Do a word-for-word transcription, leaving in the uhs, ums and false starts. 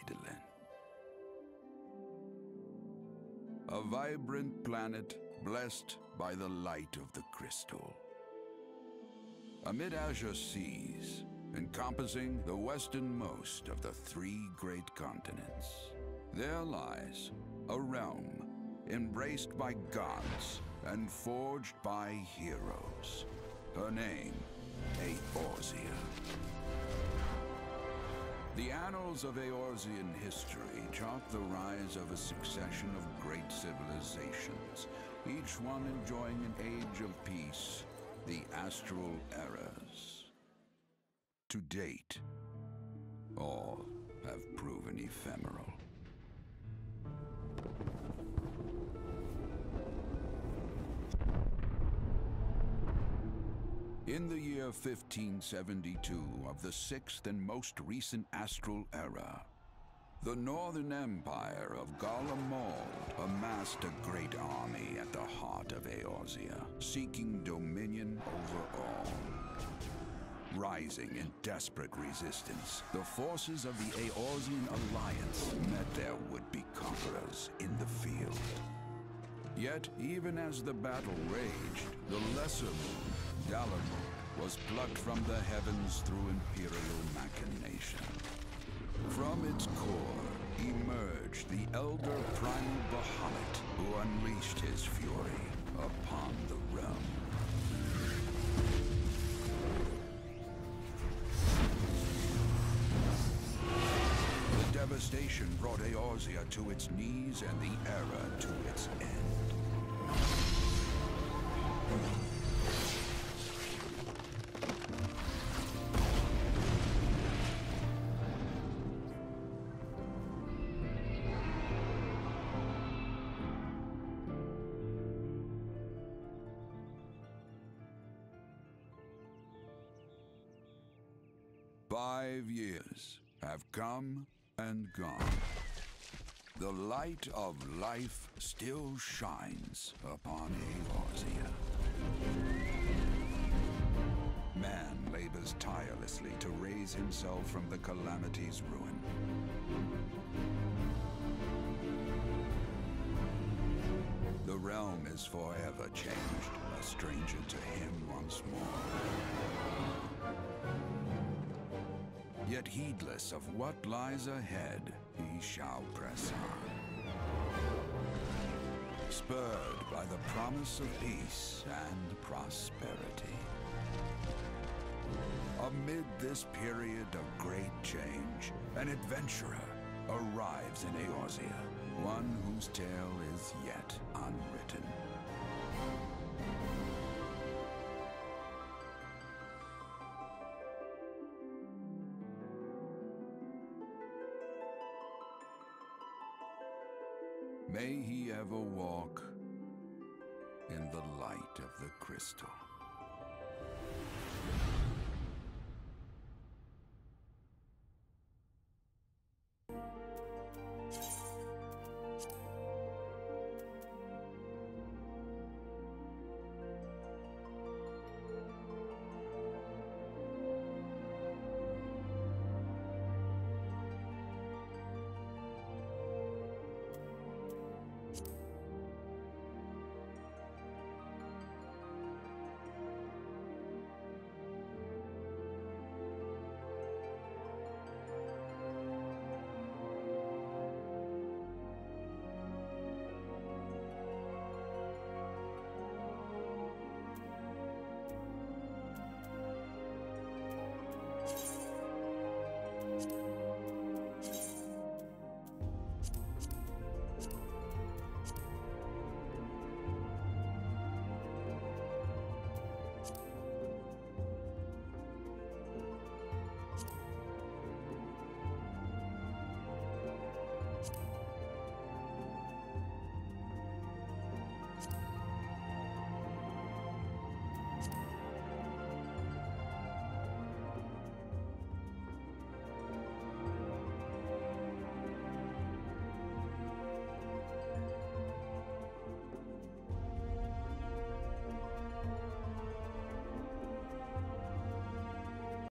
Eidolon. A vibrant planet blessed by the light of the crystal. Amid azure seas, encompassing the westernmost of the three great continents, there lies a realm embraced by gods and forged by heroes. Her name, Eorzea. The annals of Eorzean history chart the rise of a succession of great civilizations, each one enjoying an age of peace, the Astral eras. To date, all have proven ephemeral. In the year fifteen seventy-two of the sixth and most recent Astral era, the Northern Empire of Garlemald amassed a great army at the heart of Eorzea, seeking dominion over all. Rising in desperate resistance, the forces of the Eorzean alliance met their would-be conquerors in the field. Yet, even as the battle raged, the lesser moon, Dalamud, was plucked from the heavens through imperial machination. From its core emerged the elder primal Bahamut, who unleashed his fury upon the realm. The devastation brought Eorzea to its knees and the era to its end. Five years have come and gone. The light of life still shines upon Eorzea. Man labors tirelessly to raise himself from the calamity's ruin. The realm is forever changed, a stranger to him once more. Yet heedless of what lies ahead, he shall press on. Spurred by the promise of peace and prosperity. Amid this period of great change, an adventurer arrives in Eorzea, one whose tale is yet unwritten. May he ever walk in the light of the crystal.